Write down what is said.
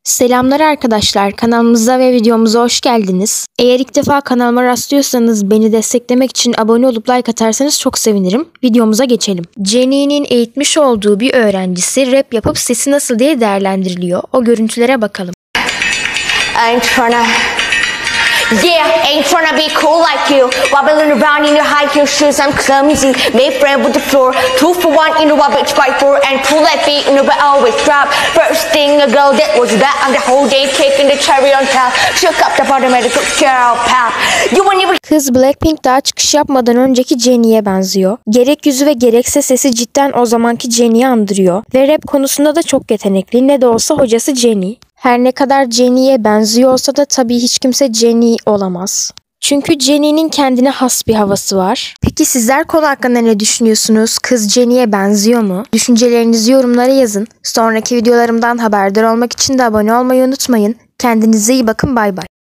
Selamlar arkadaşlar, kanalımıza ve videomuza hoş geldiniz. Eğer ilk defa kanalıma rastlıyorsanız beni desteklemek için abone olup like atarsanız çok sevinirim. Videomuza geçelim. Jennie'nin eğitmiş olduğu bir öğrencisi rap yapıp sesi nasıl diye değerlendiriliyor. O görüntülere bakalım. Ain't tryna be cool like you. Wobbling around in your high heel shoes, I'm clumsy. Made friend with the floor. 2 for 1 in the wobbit fight for and pull that beat in the but always drop. First thing a girl that was that on the whole day taking the cherry on top. Shook up the bottom of the cook chair pal. You wouldn't even. Kız Blackpink daha çıkış yapmadan önceki Jennie'ye benziyor. Gerek yüzü ve gerekse sesi cidden o zamanki Jennie'yi andırıyor. Ve rap konusunda da çok yetenekli. Ne de olsa hocası Jennie. Her ne kadar Jennie'ye benziyor olsa da tabii hiç kimse Jennie olamaz. Çünkü Jennie'nin kendine has bir havası var. Peki sizler konu hakkında ne düşünüyorsunuz? Kız Jennie'ye benziyor mu? Düşüncelerinizi yorumlara yazın. Sonraki videolarımdan haberdar olmak için de abone olmayı unutmayın. Kendinize iyi bakın, bay bay.